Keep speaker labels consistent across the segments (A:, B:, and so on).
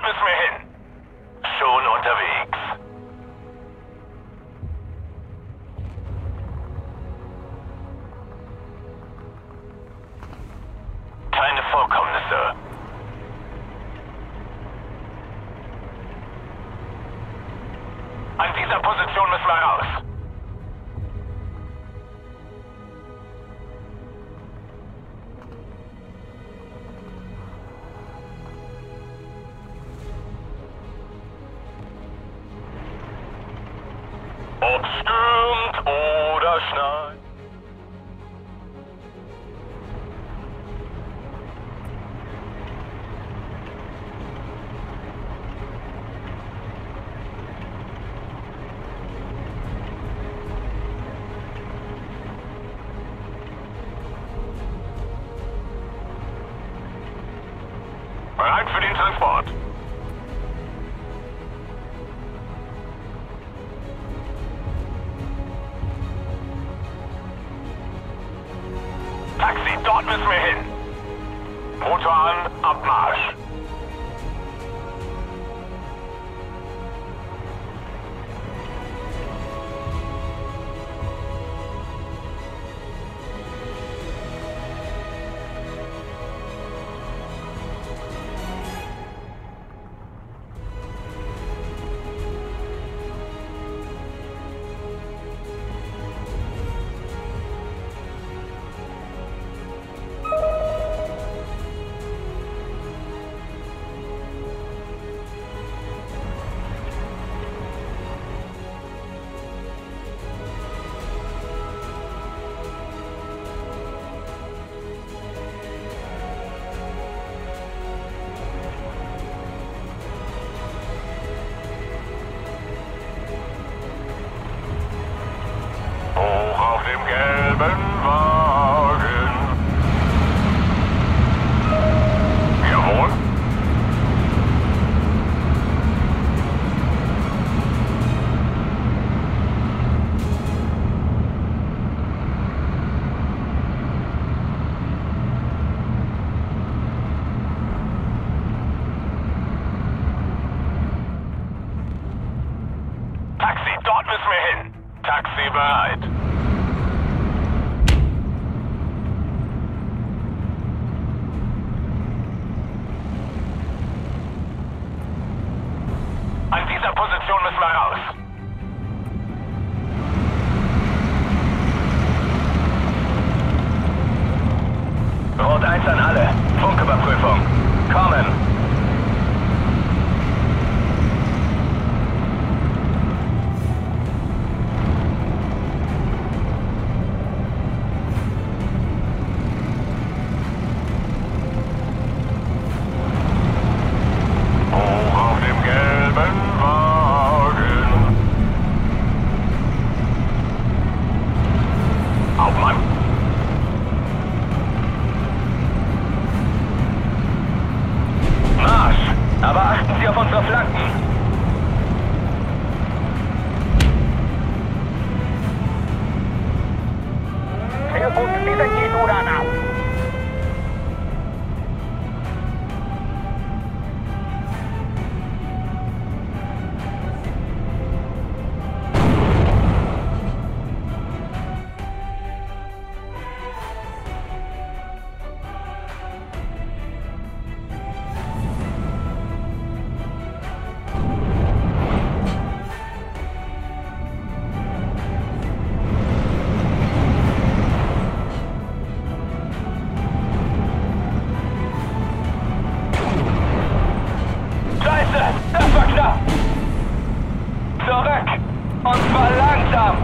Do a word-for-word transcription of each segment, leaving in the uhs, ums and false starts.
A: müssen wir hin. Schon unterwegs. Keine Vorkommnisse. An dieser Position müssen wir raus. Ob stürmt oder schneit. Bereit für den Transport. Taxi, dort müssen wir hin. Motor an, Abmarsch. Taxi, dort müssen wir hin. Taxi bereit. An dieser Position müssen wir raus. Rot eins an alle. Funküberprüfung. Kommen. Aber achten Sie auf unsere Flanken. Schwerpunkt dieser Kilodan ab. Das war knapp! Zurück! Und zwar langsam!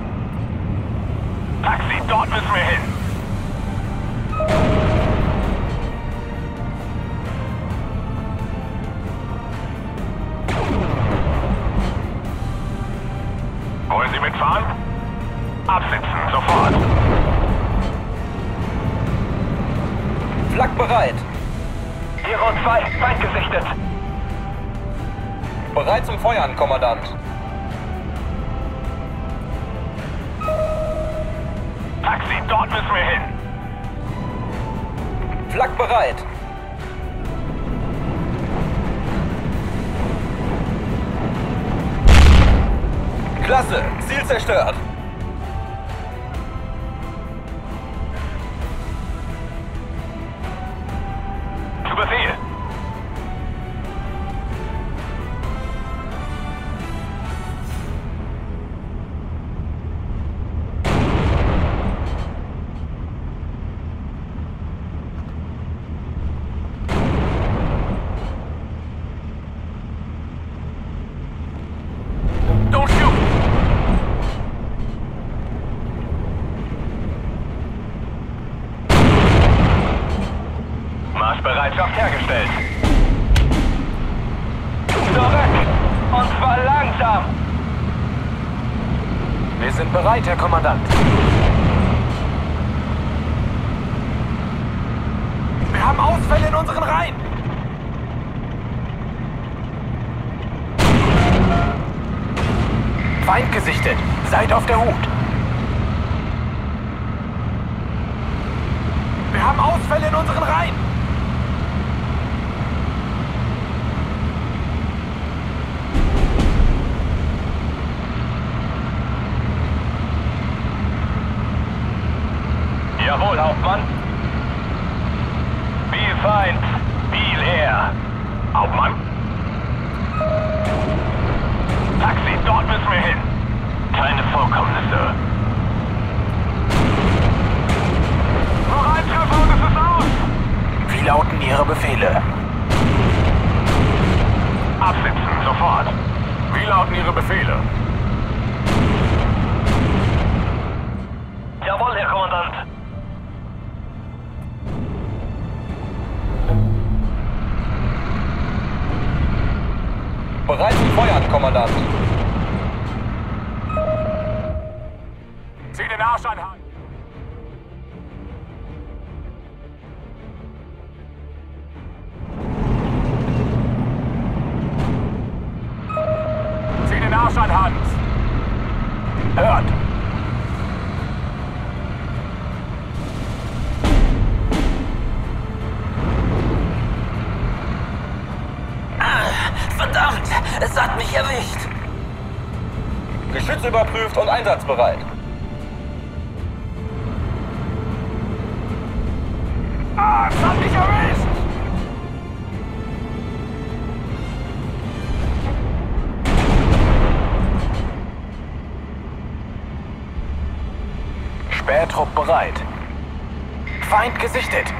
A: Taxi, dort müssen wir hin! Wollen Sie mitfahren? Absitzen, sofort!
B: Flak bereit!
A: Hero zwei, Feind gesichtet!
B: Bereit zum Feuern, Kommandant.
A: Taxi, dort müssen wir hin.
B: Flak bereit. Klasse, Ziel zerstört.
A: Zu Befehl. Don't shoot! Marschbereitschaft hergestellt. Zurück! Und zwar langsam!
C: Wir sind bereit, Herr Kommandant. Wir haben Ausfälle in unseren Reihen. Feind gesichtet. Seid auf der Hut. Wir haben Ausfälle in unseren Reihen.
A: Jawohl, Hauptmann. Viel Feind, viel Air. Hauptmann. Taxi, dort müssen wir hin. Keine Vorkommnisse. Noch ein Treffer und es ist aus.
C: Wie lauten Ihre Befehle?
A: Absitzen, sofort.
C: Wie lauten Ihre Befehle?
A: Jawohl, Herr Kommandant.
B: Bereit zum Feuern, Kommandant.
C: Zieh den Arsch an, Hans. Zieh den Arsch an, Hans. Hört.
D: Verdammt! Es hat mich erwischt!
B: Geschütz überprüft und einsatzbereit.
C: Ah, es hat mich erwischt! Spähtrupp bereit. Feind gesichtet.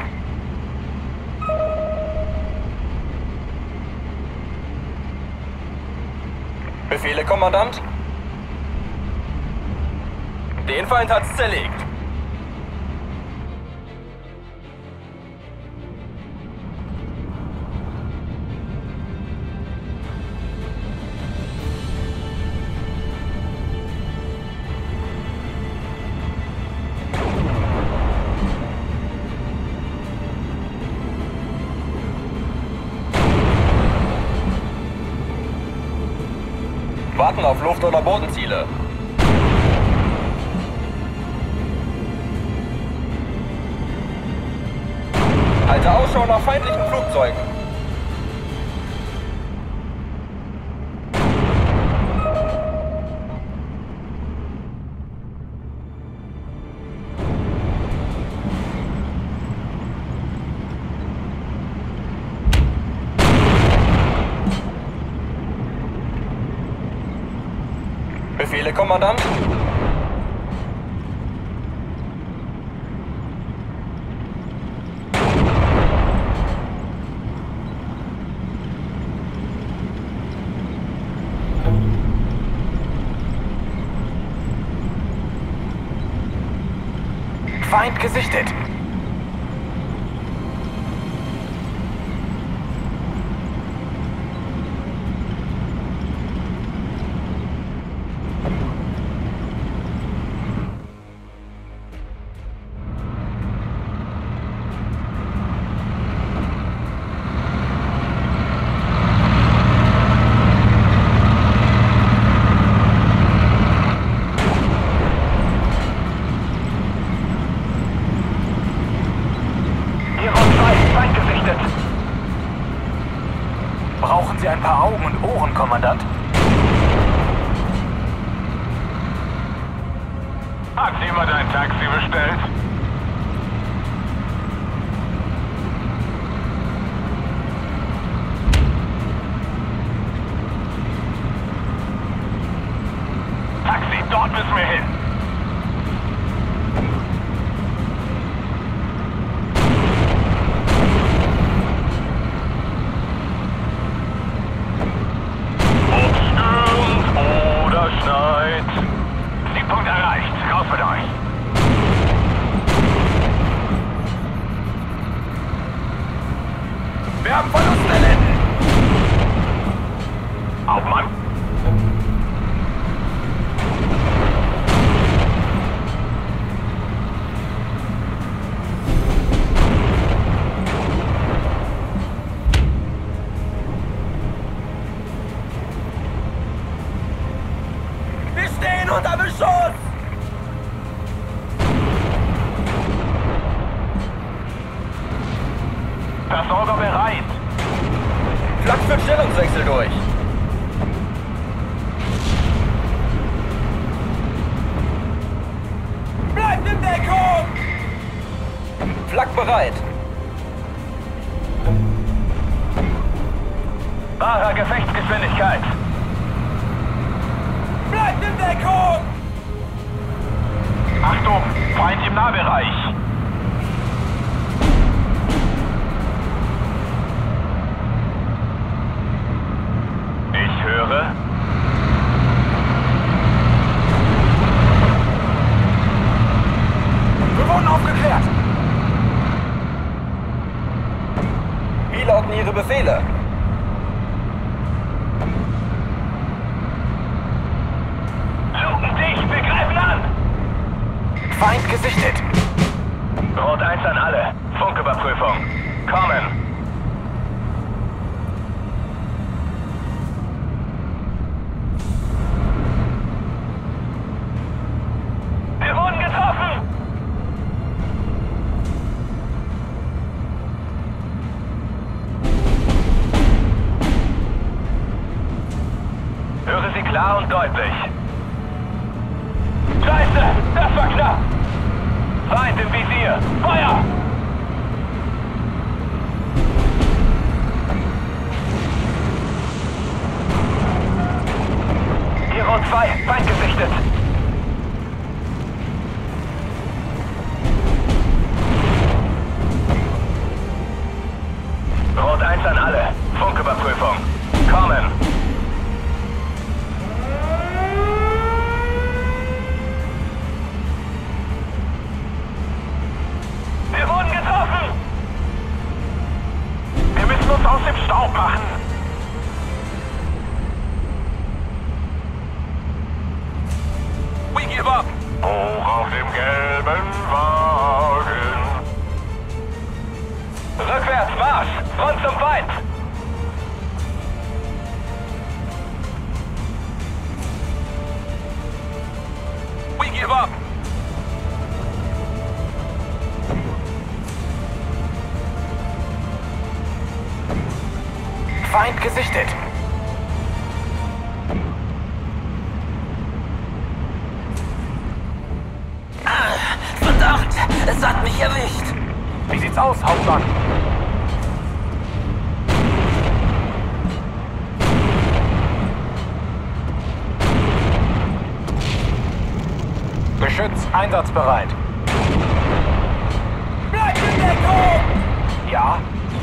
B: Befehle, Kommandant? Den Feind hat's zerlegt. Warten auf Luft- oder Bodenziele. Halte Ausschau nach feindlichen Flugzeugen. Befehle, Kommandant?
C: Feind gesichtet. Brauchen Sie ein paar Augen und Ohren, Kommandant?
A: Versorger bereit.
B: Flak führt Stellungswechsel durch.
C: Bleibt in Deckung!
B: Flak bereit.
A: Wahrer Gefechtsgeschwindigkeit.
C: Bleibt in Deckung!
A: Achtung, Feind im Nahbereich. Ich höre.
C: Wir wurden aufgeklärt!
B: Wie lauten Ihre Befehle?
A: Luken dicht, wir greifen an!
C: Feind gesichtet!
A: Rot eins an alle. Funküberprüfung. Kommen. Wir wurden getroffen! Höre Sie klar und deutlich. Scheiße! Das war knapp! Feind im Visier! Feuer! Hero zwei, Feind gesichtet! Rot eins an alle. Funküberprüfung. Kommen! Wir wurden getroffen! Wir müssen uns aus dem Staub machen! We give up! Hoch auf dem gelben Wagen! Rückwärts, Marsch! Front zum Feind! We give up!
C: Feind gesichtet!
D: Verdammt! Es hat mich erwischt!
C: Wie sieht's aus, Hauptmann? Geschütz einsatzbereit. Bleibt in Deckung! Ja.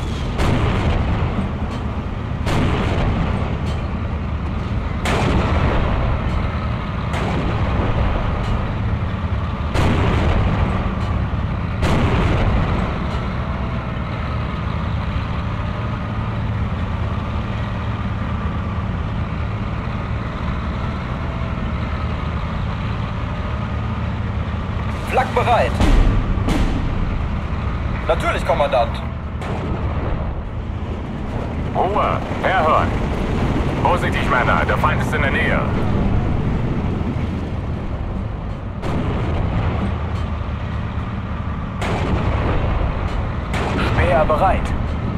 B: Flak bereit. Natürlich, Kommandant.
A: Ruhe! Herhören! Vorsichtig, Männer! Der Feind ist in der Nähe!
C: Speer bereit.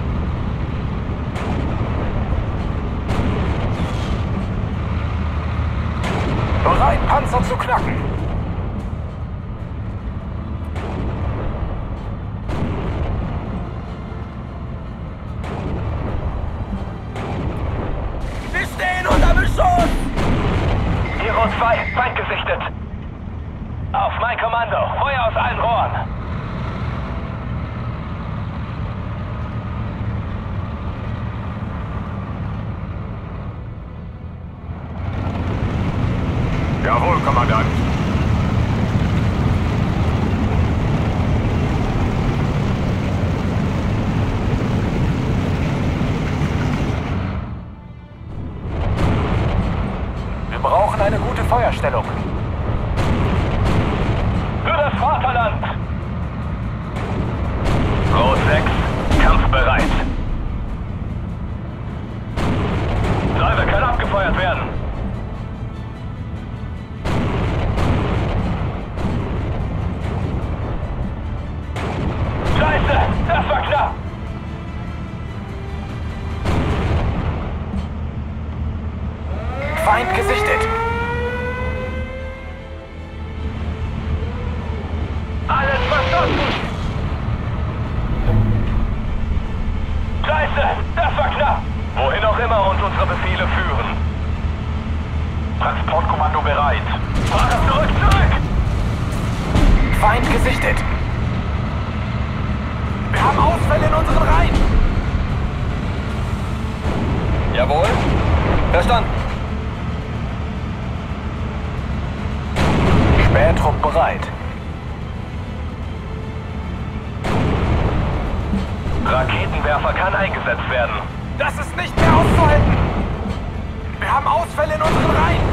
C: Bereit, Panzer zu knacken. Wir stehen unter Beschuss!
A: Hero zwei, Feind gesichtet! Auf mein Kommando! Feuer aus allen Rohren! Jawohl, Kommandant! Raketenwerfer kann eingesetzt werden.
C: Das ist nicht mehr auszuhalten! Wir haben Ausfälle in unseren Reihen!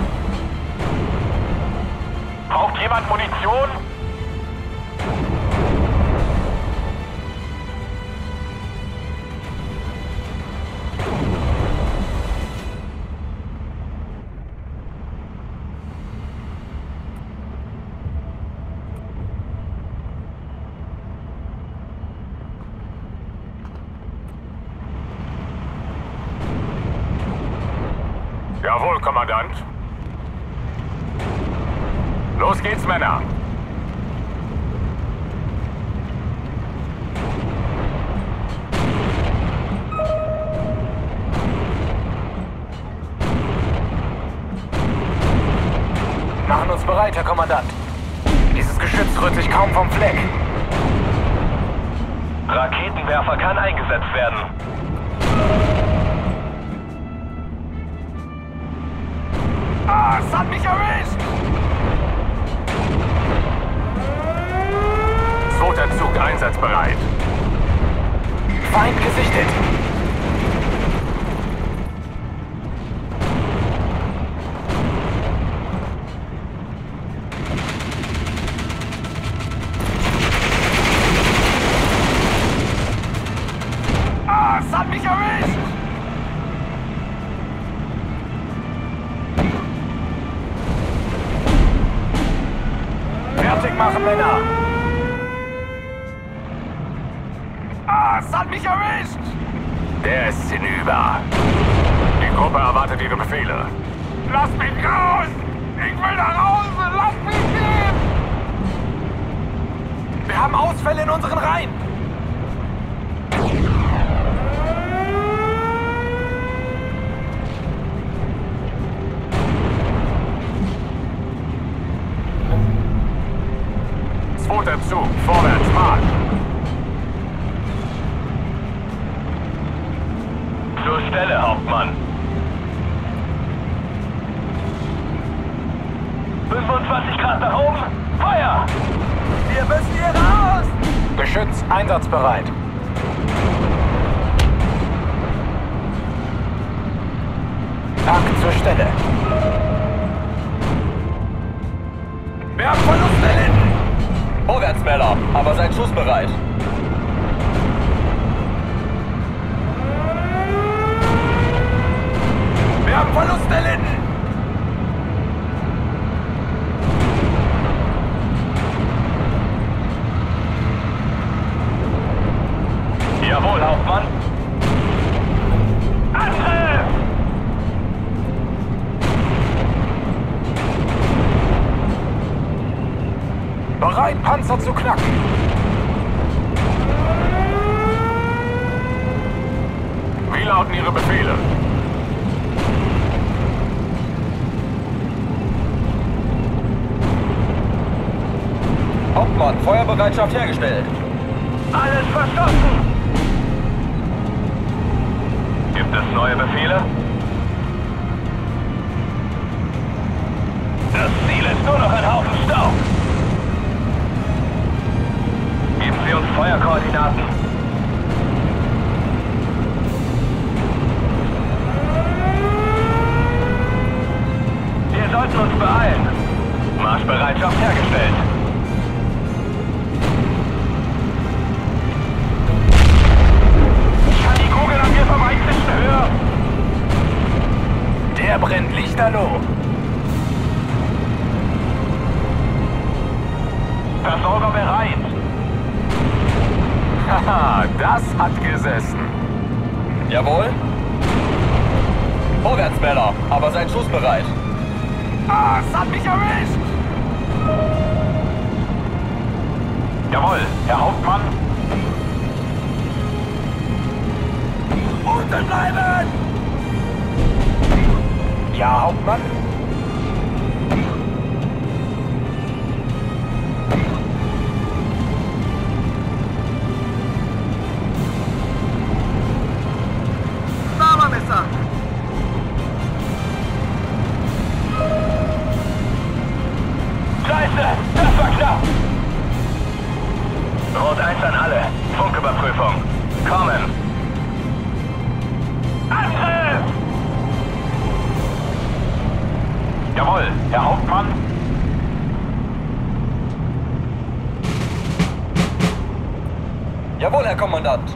C: Braucht jemand Munition? Jawohl, Kommandant. Los geht's, Männer. Machen uns bereit, Herr Kommandant. Dieses Geschütz rührt sich kaum vom Fleck.
A: Raketenwerfer kann eingesetzt werden.
C: Ah, es hat mich erwischt! Zweiter Zug einsatzbereit. Feind gesichtet. Ah, es hat mich erwischt! Fertig machen, Männer! Ah, es hat mich erwischt! Der ist hinüber. Die Gruppe erwartet ihre Befehle. Lass mich raus! Ich will nach Hause! Lass mich gehen! Wir haben Ausfälle in unseren Reihen! Zweiter Zug, vorwärts, Marsch!
A: Zur Stelle, Hauptmann. fünfundzwanzig Grad nach oben. Feuer! Wir müssen hier raus!
C: Geschütz einsatzbereit. Takt zur Stelle. Wir haben Verluste erlitten!
B: Vorwärtsmäller, aber seid schussbereit.
C: Wir haben Verluste erlitten!
A: Jawohl, Hauptmann. Angriff!
C: Bereit, Panzer zu knacken! Wie lauten Ihre Befehle?
B: Hauptmann, Feuerbereitschaft hergestellt.
A: Alles verstanden! Gibt es neue Befehle? Das Ziel ist nur noch ein Haufen Staub. Geben Sie uns Feuerkoordinaten. Wir sollten uns beeilen. Marschbereitschaft hergestellt. Ich kann die Kugeln an mir vorbeizischen hören.
C: Der brennt lichterloh.
A: Versorger bereit.
C: Haha, das hat gesessen.
B: Jawohl. Vorwärtsmäller, aber seid schussbereit.
C: Ah, es hat mich erwischt!
A: Jawohl, Herr Hauptmann.
C: Unten bleiben! Ja, Hauptmann?
B: Barbermesser!
A: Scheiße, das war knapp. Rot eins an alle. Funküberprüfung. Kommen! Angriff!
C: Jawohl, Herr Hauptmann.
B: Jawohl, Herr Kommandant.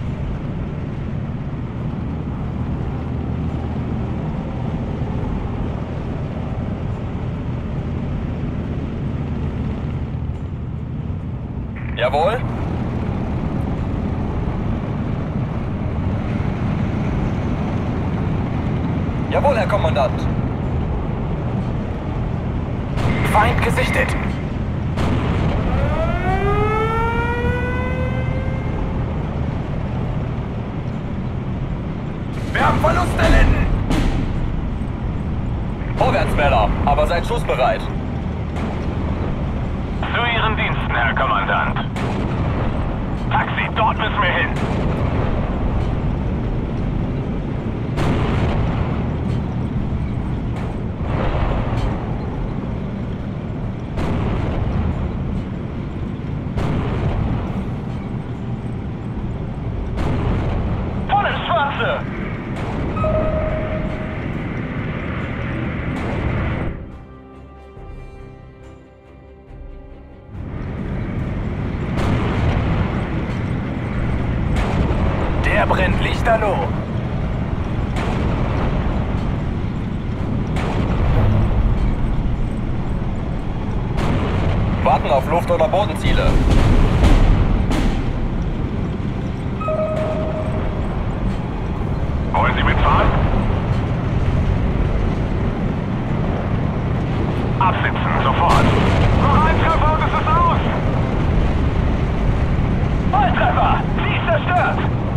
B: Jawohl. Jawohl, Herr Kommandant.
C: Feind gesichtet. Wir haben Verlust erlitten.
B: Vorwärtsmäller, aber seid schussbereit.
C: Zu Ihren Diensten, Herr Kommandant. Taxi, dort müssen wir hin.
A: Vollen Schwarze!
C: Der brennt lichterloh.
B: Warten auf Luft- oder Bodenziele.
C: Wollen Sie mitfahren? Absitzen, sofort. Noch ein Treffer und es ist aus.
A: Volltreffer! Sie ist zerstört!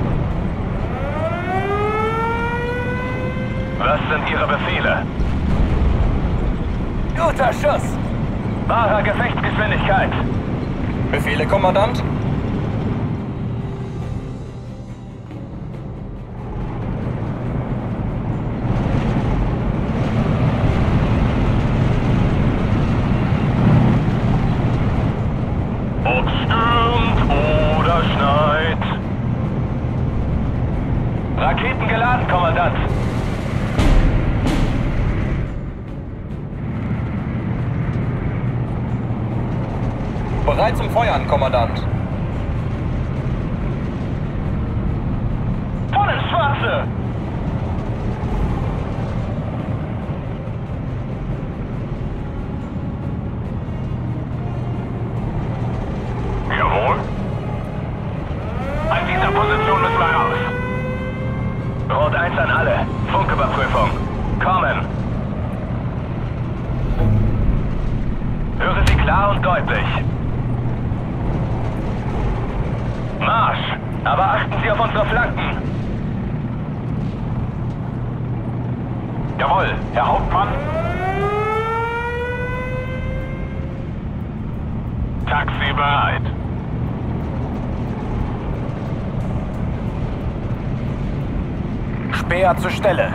A: Was sind Ihre Befehle?
D: Guter Schuss!
A: Wahrer Gefechtsgeschwindigkeit!
B: Befehle, Kommandant?
A: Ob stürmt oder schneit. Raketen geladen, Kommandant.
B: Bereit zum Feuern, Kommandant.
A: Vollen Schwarze!
C: Jawohl. An dieser Position müssen wir raus.
A: Rot eins an alle. Funküberprüfung. Kommen. Höre Sie klar und deutlich. Marsch! Aber achten Sie auf unsere Flanken.
C: Jawohl, Herr Hauptmann. Taxi bereit. Speer zur Stelle.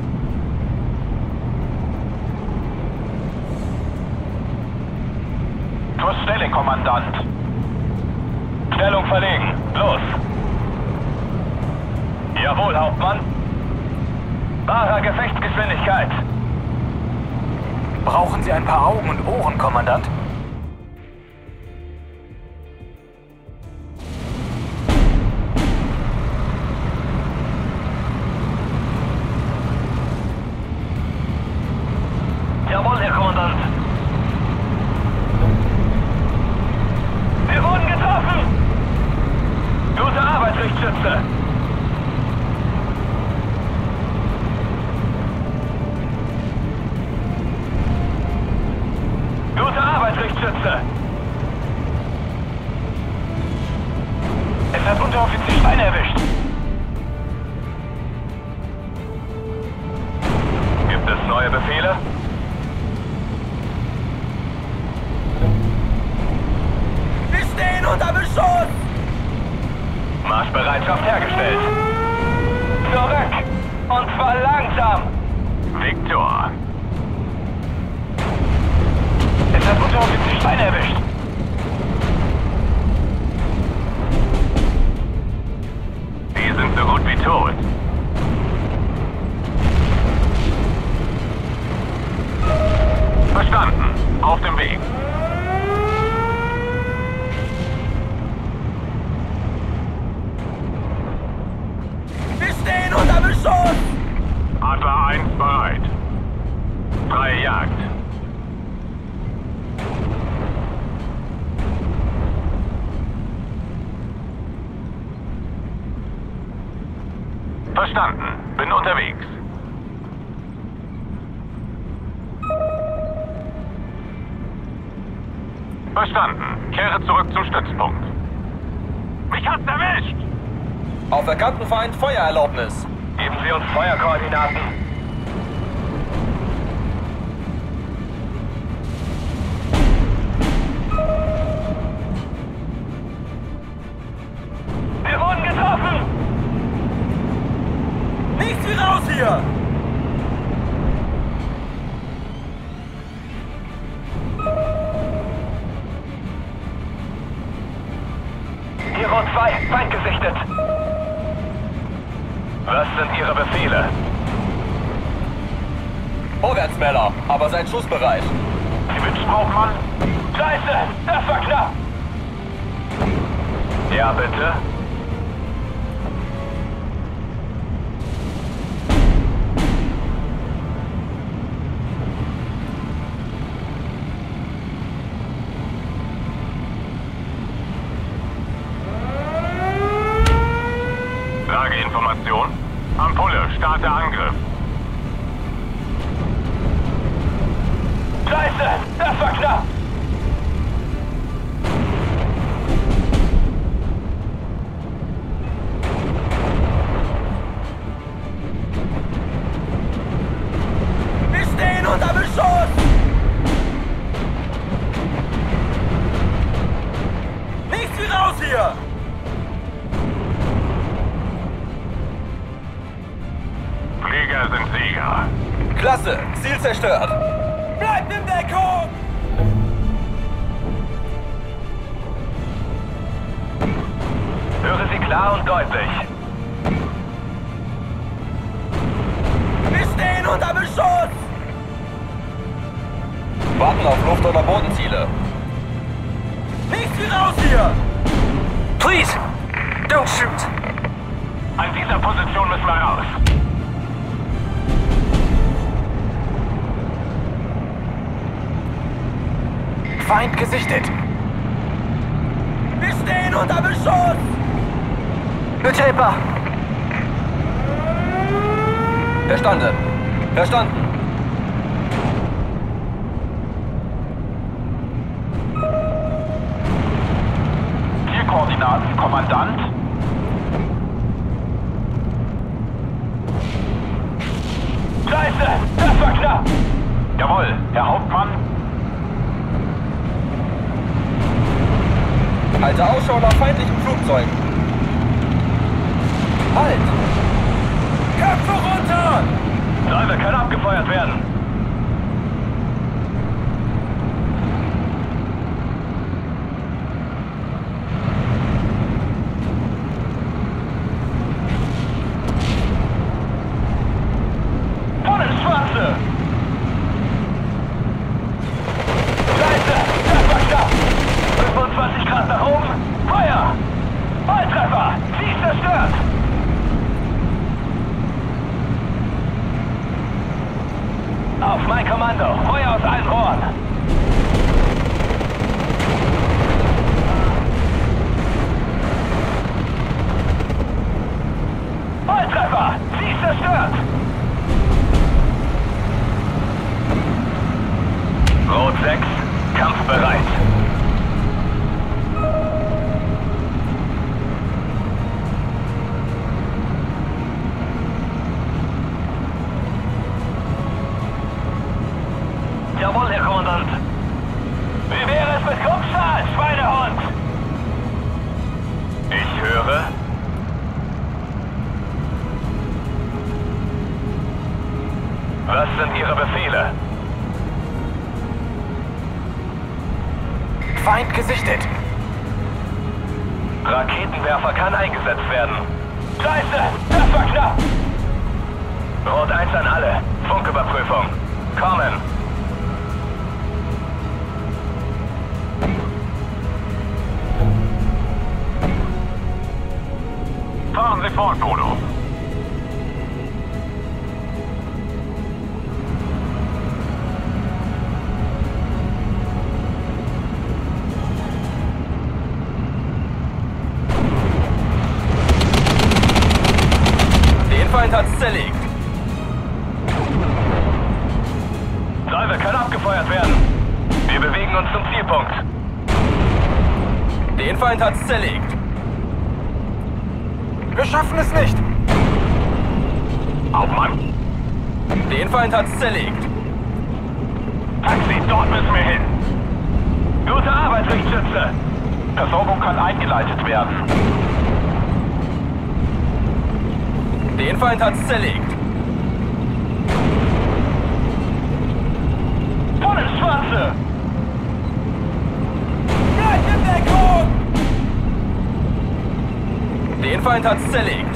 C: Zur Stelle, Kommandant.
A: Stellung verlegen. Los! Jawohl, Hauptmann. Wahrer Gefechtsgeschwindigkeit.
C: Brauchen Sie ein paar Augen und Ohren, Kommandant?
A: Jawohl, Herr Kommandant. Wir wurden getroffen! Gute Arbeit, Richtschütze! Gute Arbeit, Richtschütze! Es hat Unteroffizier Stein erwischt. Gibt es neue Befehle?
D: Wir stehen unter Beschuss!
A: Marschbereitschaft hergestellt. Zurück! Und zwar langsam!
C: Viktor.
A: Es hat Unteroffizier Stein erwischt.
C: Verstanden. Bin unterwegs. Verstanden. Kehre zurück zum Stützpunkt. Mich hat's erwischt!
B: Auf erkannten Feind Feuererlaubnis.
A: Geben Sie uns Feuerkoordinaten. Wir wurden getroffen!
D: Nichts wie raus hier!
A: Hero zwei, Feind gesichtet. Was sind Ihre Befehle?
B: Vorwärtsmäller, aber seid schussbereit.
C: Sie wünschen Hauptmann?
A: Scheiße, das war knapp! Ja, bitte?
C: Lageinformation. Ampulle, starte Angriff.
A: Scheiße, das war knapp!
D: Wir stehen unter Beschuss! Nichts wie raus hier!
C: Flieger sind Sieger.
B: Klasse, Ziel zerstört.
D: Bleibt in Deckung!
A: Höre Sie klar und deutlich.
D: Wir stehen unter Beschuss!
B: Warten auf Luft- oder Bodenziele.
D: Nichts wie raus hier!
A: Please, don't shoot!
C: An dieser Position müssen wir raus.
A: Feind gesichtet.
D: Wir stehen unter Beschuss!
A: Betätbar.
B: Verstanden. Verstanden.
C: Zielkoordinaten, Kommandant.
A: Scheiße, das war knapp!
C: Jawohl, Herr Hauptmann.
B: Halte Ausschau nach feindlichen Flugzeugen. Halt!
D: Köpfe runter!
A: Driver kann abgefeuert werden. Voll ins Schwarze! Scheiße, das war knapp! fünfundzwanzig Grad nach oben. Feuer! Volltreffer! Sie ist zerstört! Auf mein Kommando! Feuer aus allen Rohren! Volltreffer! Sie ist zerstört! Rot sechs, kampfbereit! Jawohl, Herr Kommandant. Wie wäre es mit Kruppstahl, Schweinehund? Ich höre. Was sind Ihre Befehle? Feind gesichtet. Raketenwerfer kann eingesetzt werden. Scheiße, das war knapp. Rot eins an alle. Funküberprüfung. Kommen.
C: Fahren Sie fort, Bodo.
B: Feind hat's zerlegt.
A: Salve kann abgefeuert werden. Wir bewegen uns zum Zielpunkt.
B: Den Feind hat's zerlegt.
C: Wir schaffen es nicht. Auf Mann.
B: Den Feind hat's zerlegt.
A: Taxi, dort müssen wir hin. Gute Arbeit, Richtschütze. Versorgung kann eingeleitet werden.
B: Den Feind hat's zerlegt.
A: Voll ins Schwarze.
D: Bleib in Deckung!
B: Den Feind hat's zerlegt.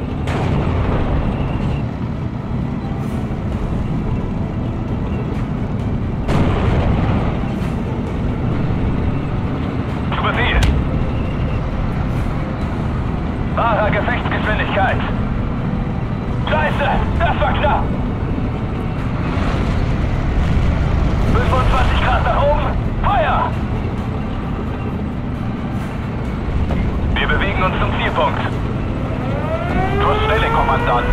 A: Zu Befehl. Wahrer Gefechtsgeschwindigkeit. Scheiße, das war knapp. fünfundzwanzig Grad nach oben. Feuer! Wir bewegen uns zum Zielpunkt. Zur Stelle, Kommandant.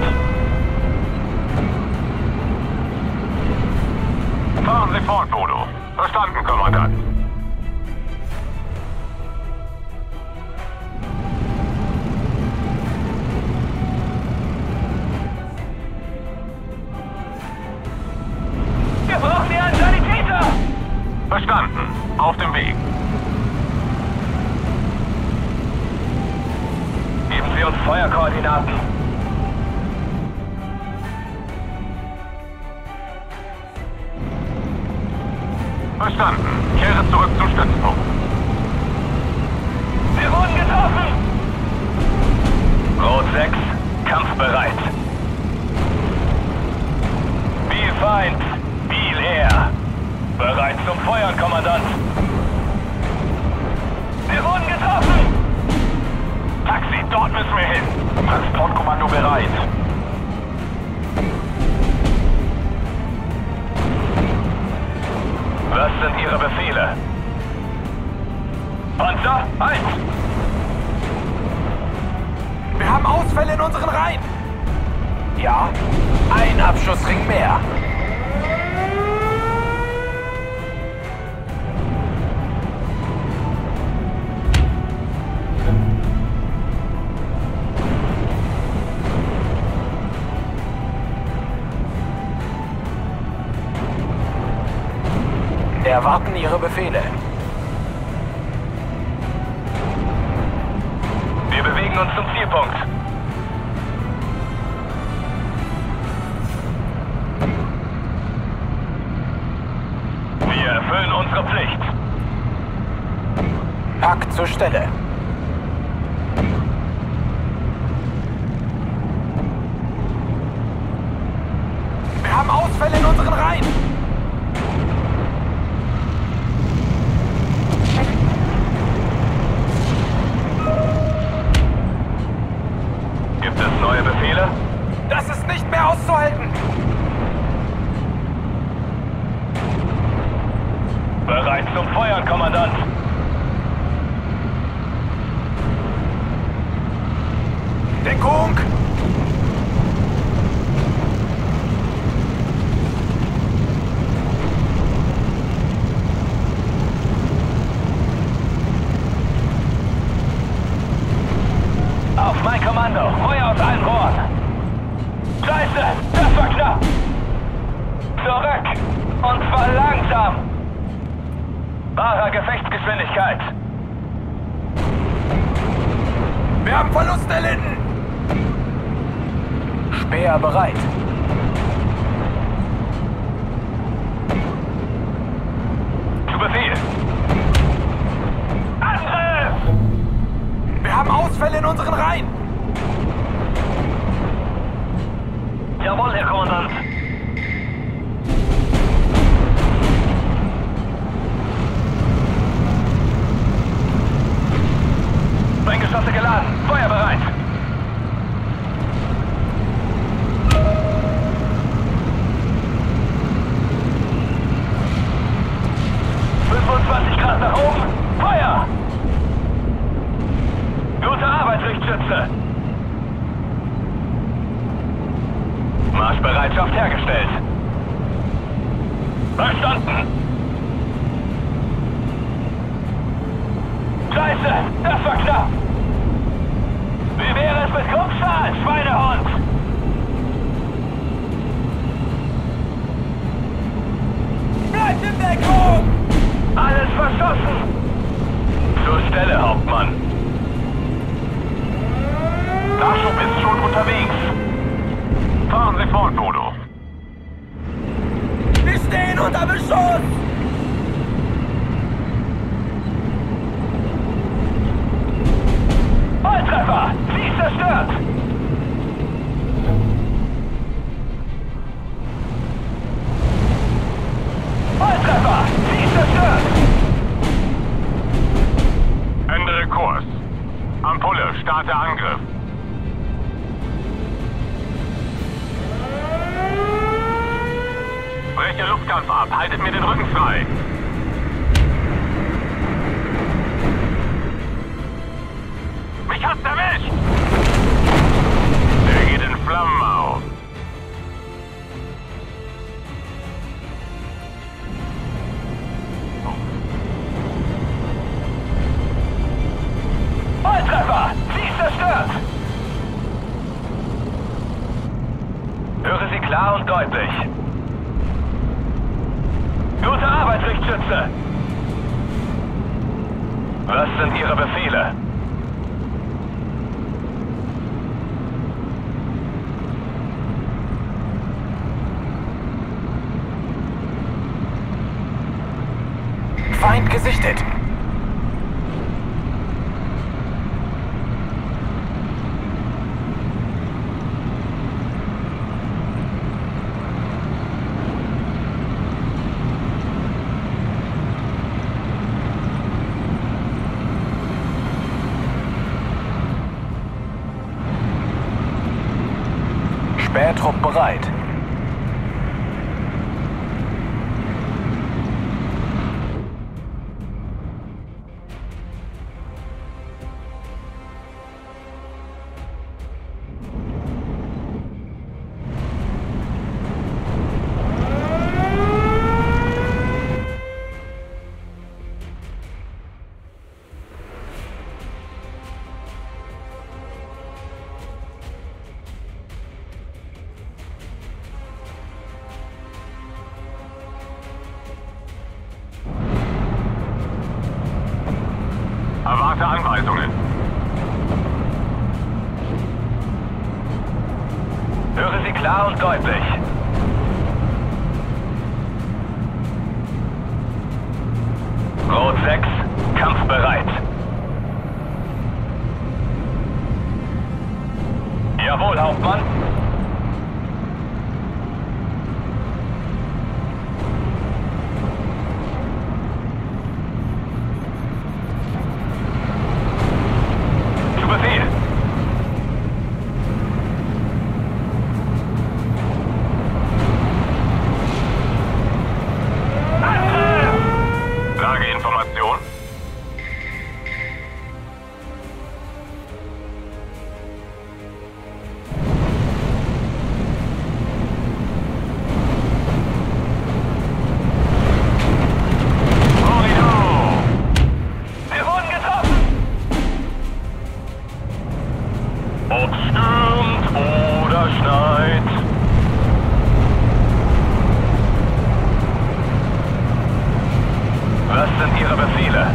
C: Fahren Sie fort, Bodo. Verstanden, Kommandant.
A: Wir brauchen hier einen Sanitäter!
C: Verstanden. Auf dem Weg.
A: Geben Sie uns Feuerkoordinaten.
C: Verstanden. Kehre zurück zum Stützpunkt.
A: Wir wurden getroffen! Rot sechs, kampfbereit. Wie Feind, wie leer. Bereit zum Feuern, Kommandant. Wir wurden getroffen!
C: Taxi, dort müssen wir hin.
A: Transportkommando bereit. Was sind Ihre Befehle? Panzer, eins!
D: Wir haben Ausfälle in unseren Reihen!
A: Ja, ein Abschussring mehr. Erwarten Ihre Befehle. Wir bewegen uns zum Zielpunkt. Wir erfüllen unsere Pflicht. Pack zur Stelle.
D: Wir haben Ausfälle in unseren Reihen!
A: Gibt es neue Befehle?
D: Das ist nicht mehr auszuhalten!
A: Bereit zum Feuern, Kommandant.
D: Deckung!
A: Auf mein Kommando. Feuer aus allen Rohren. Scheiße, das war knapp. Zurück. Und zwar langsam. Wahrer Gefechtsgeschwindigkeit.
D: Wir haben Verluste erlitten!
A: Speer bereit. Zu Befehl. Angriff!
D: Wir haben Ausfälle in unseren Reihen!
A: Jawohl, Herr Kommandant. Sprenggeschosse geladen. Feuer bereit. fünfundzwanzig Grad nach oben. Feuer! Gute Arbeit, Richtschütze. Marschbereitschaft hergestellt. Verstanden. Scheiße, das war knapp. Wie wäre es mit Kumpfstahl, Schweinehund? Bleibt in Deckung! Alles verschossen! Zur Stelle, Hauptmann. Nachschub ist schon unterwegs.
C: Fahren Sie fort, Bodo.
D: Wir stehen unter Beschuss!
A: Volltreffer! Sie ist zerstört! Volltreffer! Sie ist zerstört!
C: Ändere Kurs. Ampulle, starte Angriff. Breche Luftkampf ab. Haltet mir den Rücken frei. Mich hat's erwischt! Der geht in Flammen auf.
A: Volltreffer! Sie ist zerstört! Höre Sie klar und deutlich. Gute Arbeit, Richtschütze! Was sind Ihre Befehle?
D: Feind gesichtet! Spähtrupp bereit.
C: Erwarte Anweisungen.
A: Höre Sie klar und deutlich. Rot sechs, kampfbereit. Jawohl, Hauptmann. Zu Befehl.
C: Lageinformation.
A: Wir wurden getroffen! Ob stürmt oder schneit. Was sind Ihre Befehle?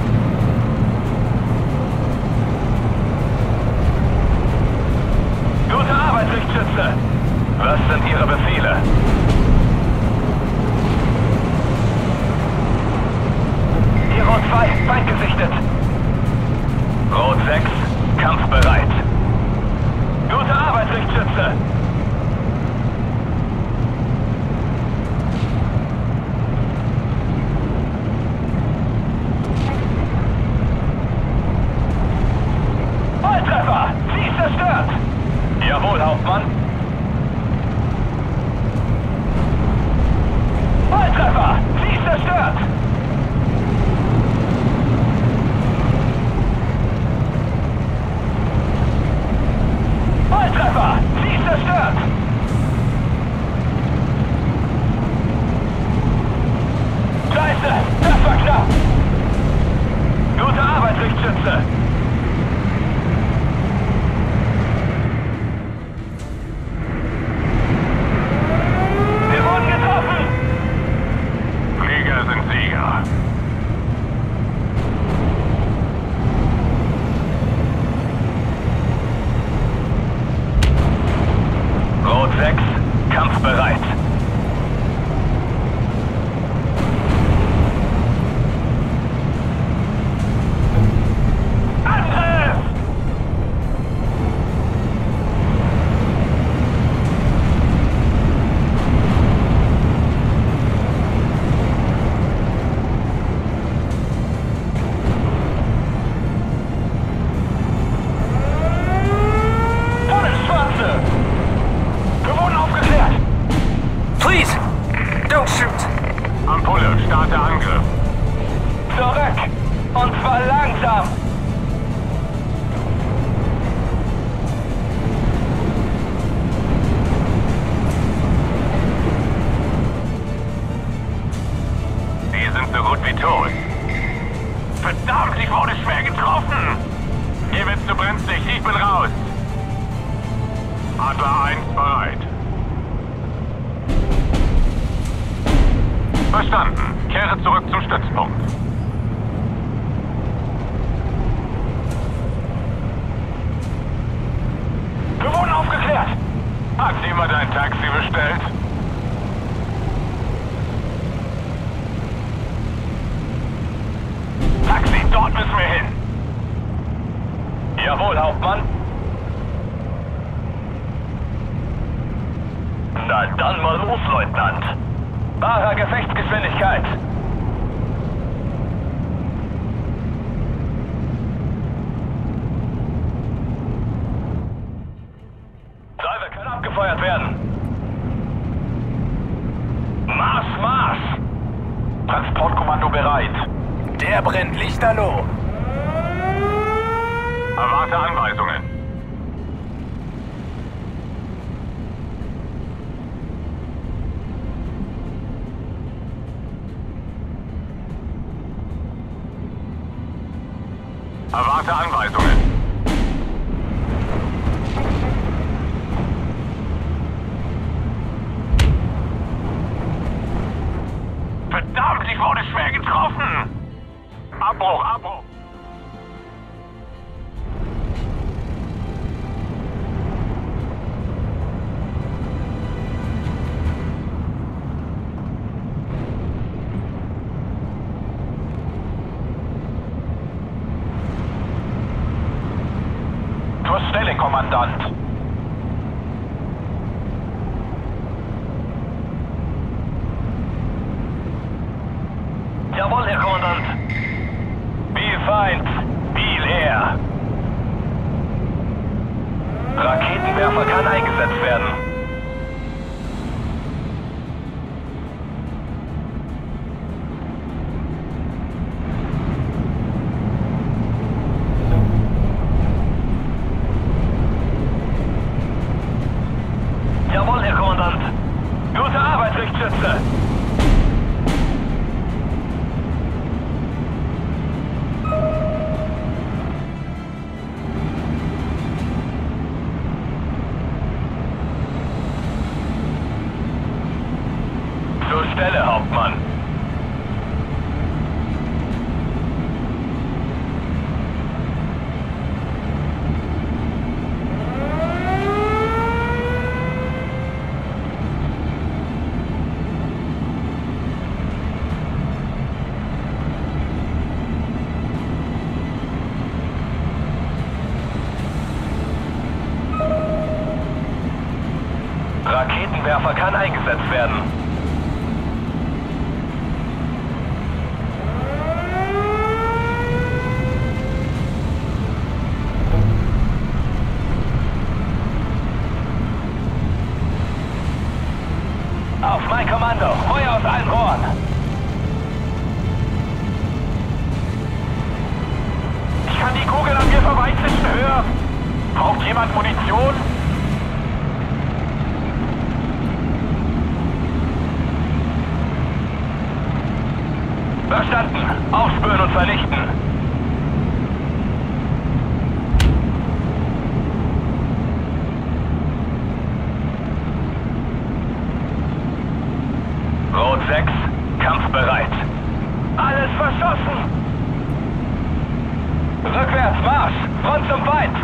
A: Gute Arbeit, Richtschütze! Was sind Ihre Befehle? Hier Rot zwei, Feind gesichtet. Rot sechs, kampfbereit. Gute Arbeit, Richtschütze! Volltreffer! Sie ist zerstört! Jawohl, Hauptmann. Volltreffer! Sie ist zerstört! Volltreffer! Sie ist zerstört!
C: Bremslicht, ich bin raus. Adler eins bereit. Verstanden. Kehre zurück zum Stützpunkt.
A: Wir wurden aufgeklärt.
C: Hat jemand ein Taxi bestellt?
A: Taxi, dort müssen wir hin. Jawohl, Hauptmann. Na dann mal los, Leutnant. Wahrer Gefechtsgeschwindigkeit. Salve kann abgefeuert werden. Marsch, Marsch! Transportkommando bereit.
D: Der brennt lichterloh.
C: Erwarte Anweisungen. Erwarte Anweisungen. Verdammt, ich wurde schwer getroffen! Abbruch, Abbruch!
A: Zur Stelle, Kommandant. Jawohl, Herr Kommandant. Wie Feind, viel Air. Raketenwerfer kann eingesetzt werden. Jawohl, Herr Kommandant. Gute Arbeit, Richtschütze. Zur Stelle, Hauptmann. Raketenwerfer kann eingesetzt werden. Auf mein Kommando, Feuer aus allen Rohren. Ich kann die Kugel an mir vorbeizischen hören. Braucht jemand Munition? Verstanden. Aufspüren und vernichten. Rot sechs, kampfbereit. Alles verschossen! Rückwärts, Marsch! Front zum Feind!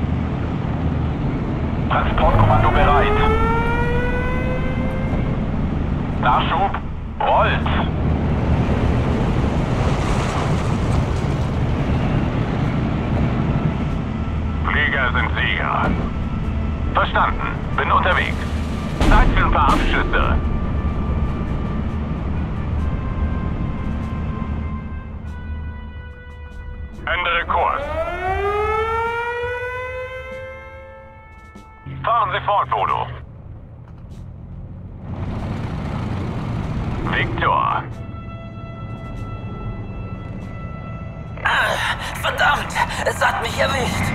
A: Transportkommando bereit. Nachschub, rollt!
C: Flieger sind Sieger. Verstanden. Bin unterwegs. Zeit für ein paar Abschüsse. Ändere Kurs. Fahren Sie fort, Bodo. Victor.
E: Ah, verdammt! Es hat mich erwischt!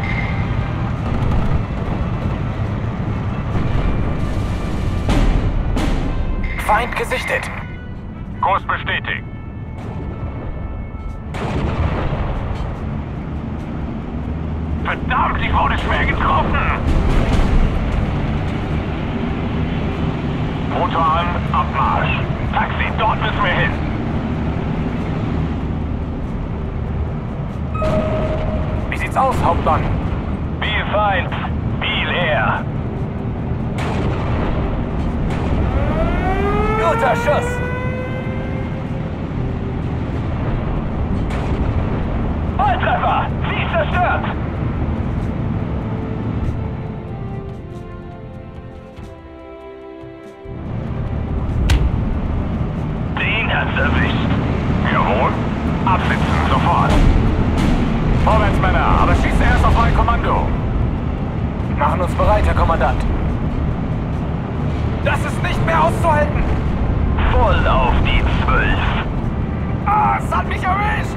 D: Feind gesichtet.
C: Kurs bestätigt. Verdammt, ich wurde schwer getroffen! Motor an, Abmarsch. Taxi, dort müssen wir hin.
D: Wie sieht's aus, Hauptmann?
A: Viel Feind, viel leer.
E: Guter Schuss!
A: Volltreffer! Sie zerstört! Den hat's erwischt.
C: Jawohl. Absitzen, sofort. Vorwärts, Männer, aber schießt erst auf mein Kommando.
D: Machen uns bereit, Herr Kommandant. Das ist nicht mehr auszuhalten!
A: Voll auf die Zwölf.
C: Ah, es hat mich erwischt!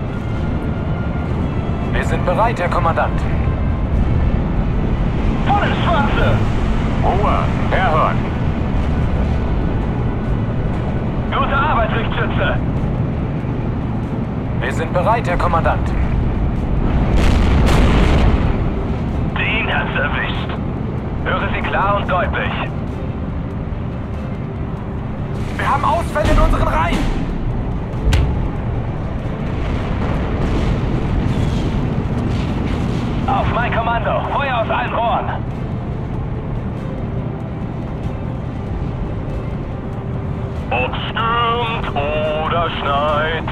D: Wir sind bereit, Herr Kommandant.
A: Voll ins Schwarze!
C: Ruhe, herhören.
A: Gute Arbeit, Richtschütze!
D: Wir sind bereit, Herr Kommandant.
A: Den hat's erwischt. Höre Sie klar und deutlich.
D: Wir haben Ausfälle in unseren Reihen!
A: Auf mein Kommando! Feuer aus allen Rohren! Ob stürmt oder schneit.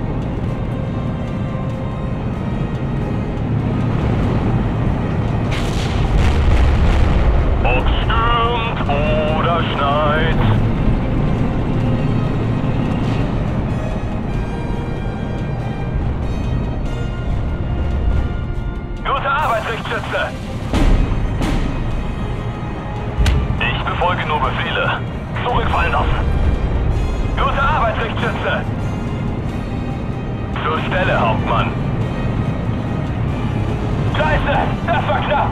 A: Ob stürmt oder schneit. Gute Arbeit, Richtschütze! Ich befolge nur Befehle. Zurückfallen lassen. Gute Arbeit, Richtschütze! Zur Stelle, Hauptmann. Scheiße! Das war knapp!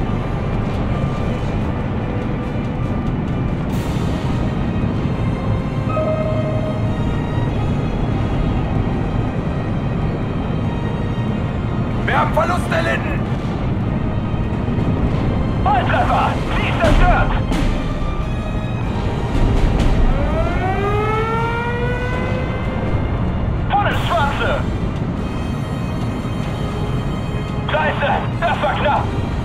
D: Wir haben Verluste erlitten!
A: Volltreffer! Sie ist zerstört! Voll ins Schwarze! Scheiße! Das war knapp!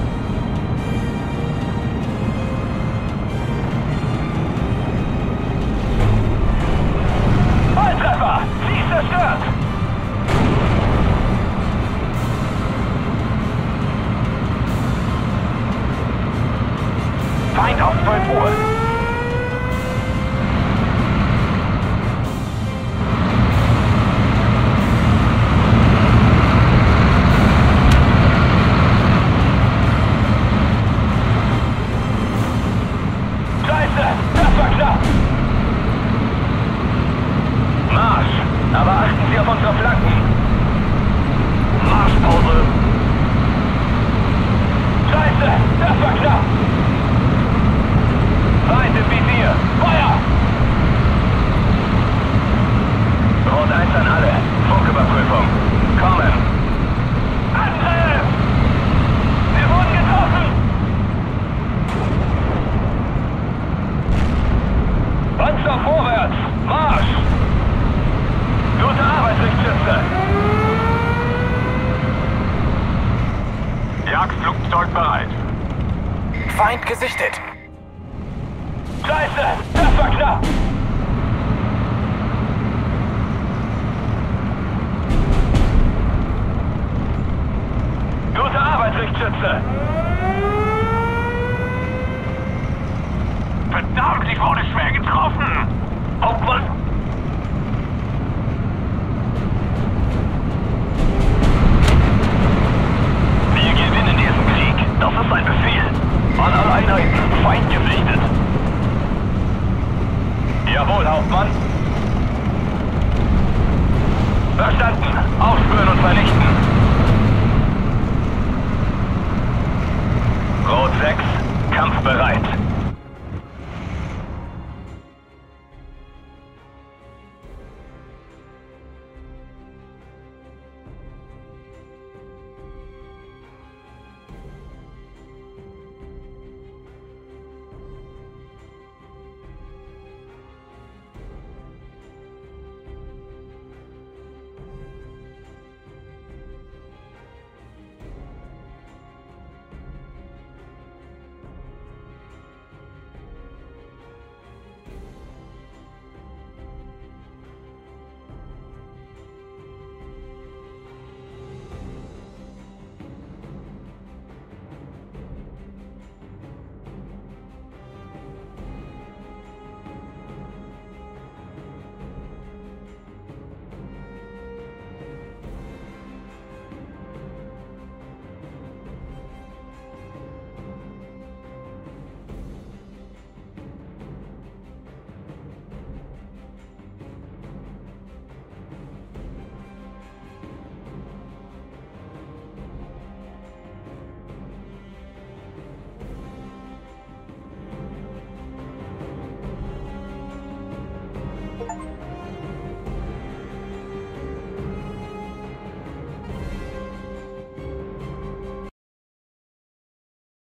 A: Volltreffer! Sie ist zerstört!
D: Feind auf zwölf Uhr!
A: Scheiße! Das war knapp! Marsch! Aber achten Sie auf unsere Flanken! Marschpause! Scheiße! Das war knapp! Feind im Visier! Feuer! Rot eins an alle. Funküberprüfung. Kommen! Angriff! Wir wurden getroffen! Panzer vorwärts! Marsch! Gute Arbeit, Richtschütze!
C: Jagdflugzeug bereit.
D: Feind gesichtet!
A: Scheiße! Das war knapp! Gute Arbeit, Richtschütze!
C: Verdammt, ich wurde schwer getroffen!
A: Hauptmann! Wir gewinnen diesen Krieg. Das ist ein